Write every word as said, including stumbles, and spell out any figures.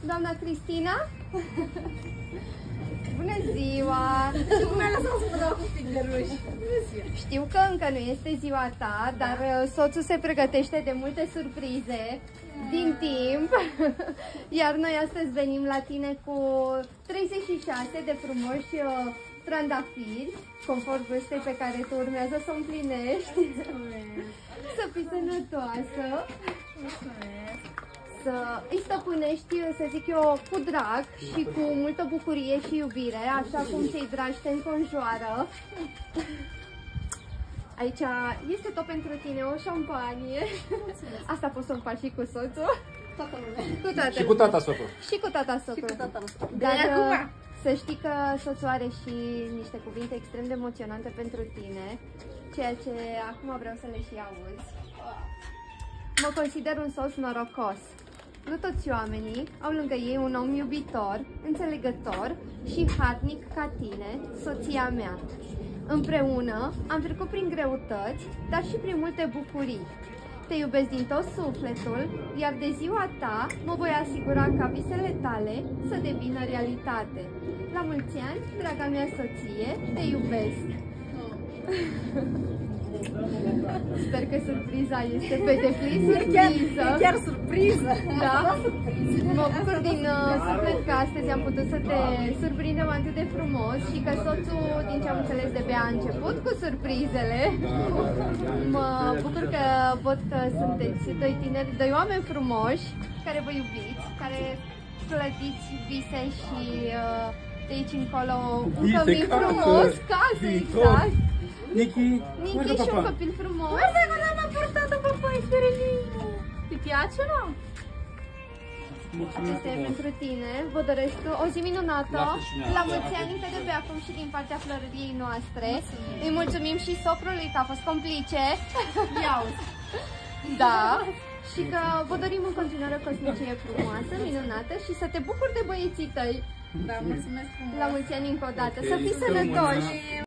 Doamna Cristina? Bună ziua! Mi-a lăsat să mă dau cu pic de ruj. Știu că încă nu este ziua ta, dar soțul se pregătește de multe surprize din timp. Iar noi astăzi venim la tine cu treizeci și șase de frumoși trandafiri, conform vârstei pe care tu urmează să o împlinești. Să fii sănătoasă. Mulțumesc. Să îi stăpânești, să zic eu, cu drag și cu multă bucurie și iubire, așa cum cei dragi te înconjoară. Aici este tot pentru tine o șampanie. Asta poți să împaci și cu soțul. Toată lumea. Cu toată. Și cu tata socru. Și cu tata socru. Și cu tata socru. Dar să știi că soțul are și niște cuvinte extrem de emoționante pentru tine, ceea ce acum vreau să le și auzi. Mă consider un soț norocos. Nu toți oamenii au lângă ei un om iubitor, înțelegător și harnic ca tine, soția mea. Împreună am trecut prin greutăți, dar și prin multe bucurii. Te iubesc din tot sufletul, iar de ziua ta mă voi asigura ca visele tale să devină realitate. La mulți ani, draga mea soție, te iubesc! Sper că surpriza este pe deplin surpriză. E chiar surpriză. Da? Mă bucur din uh, suflet că astăzi am putut să te surprindem atât de frumos și că soțul, din ce am înțeles, de abia a început cu surprizele. Mă bucur că văd că sunteți doi tineri, doi oameni frumoși, care vă iubiți, care clădiți vise și uh, de aici încolo un cămin frumos, case, exact. Niki, Niki și un copil frumos. Asta că l-am aportat o papai sterilinu. Îi place, nu? Acesta e pentru tine. Vă doresc o zi minunată. La mulți ani încă de pe acum și din partea florăriei noastre. Îi mulțumim și socrului că a fost complice. Iau. Da. Și că vă dorim în continuare o cosmicie frumoasă, minunată și să te bucuri de băieții tăi. Da, mulțumesc frumos. La mulți ani încă o dată. Să fii sănătoși.